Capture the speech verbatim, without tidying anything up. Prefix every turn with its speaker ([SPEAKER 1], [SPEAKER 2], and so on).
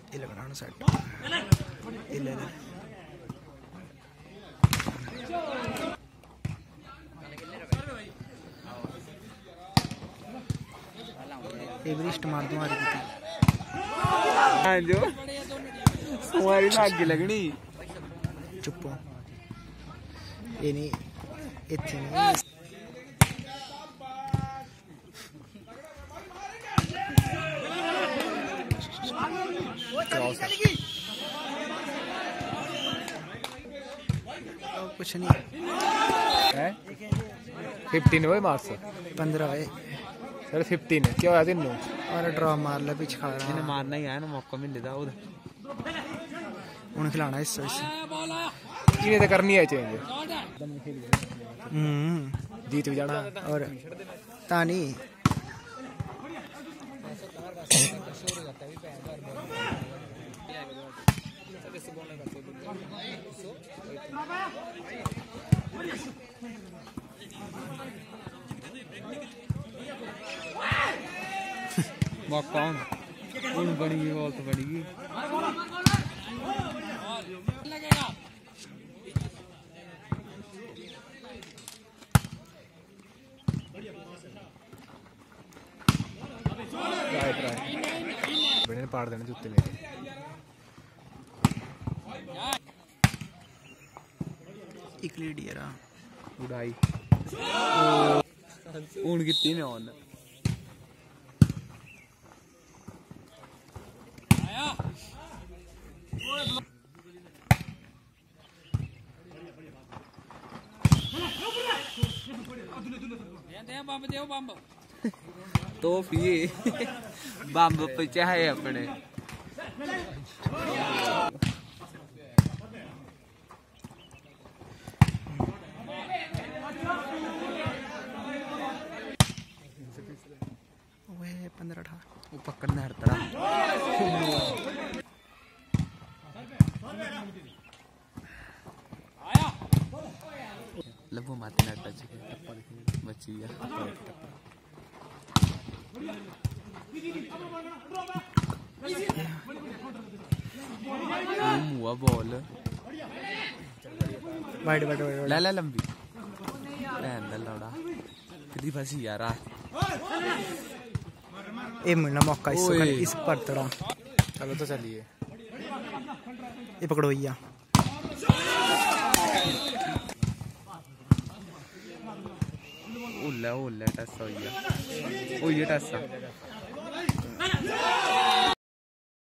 [SPEAKER 1] ये लगना सेट ये ले ले एवरेस्ट मार दूं आ रही
[SPEAKER 2] हां जो तुम्हारी लाग लगनी
[SPEAKER 1] चुप हो ये नहीं इतनी नहीं कुछ नहीं
[SPEAKER 2] है फिफ्टीन हुए मार्क्स
[SPEAKER 1] पंद्रह है
[SPEAKER 2] सर फिफ्टीन है क्या होया तेनू
[SPEAKER 1] और ड्रॉ मार ले पीछे खा रहा
[SPEAKER 2] इन्हें मारना ही है ना मौका मिल लेदा उधर
[SPEAKER 1] उन्हें खिलाना हिस्सा हिस्सा
[SPEAKER 2] इन्हें तो करनी है चेंज
[SPEAKER 1] हम्म
[SPEAKER 2] जीत भी जाना
[SPEAKER 1] और तानी
[SPEAKER 2] मौका उन बनेगी बॉल तो बनेगी राइट राइट बड़े ने पाड़ देने जूते मेरे
[SPEAKER 1] एक लीड यार
[SPEAKER 2] उड़ाई ऊन कितनी ने ऑन तो फिर बम्ब पे चाहे अपने
[SPEAKER 1] वे पंद्रह अठारह
[SPEAKER 2] वो पकड़ना हर तरह लबो माते ना टच बची गया हुआ बॉल
[SPEAKER 1] वाइड वाइड वाइड
[SPEAKER 2] ला ला लंबी रहन दे लौड़ा कितनी फंसी यार
[SPEAKER 1] ये मिलना मौका इस इस पर तड़ा
[SPEAKER 2] चलो तो चलिए
[SPEAKER 1] ये पकड़ो भैया
[SPEAKER 2] ओला ओला टैसा होइया ओइए टैसा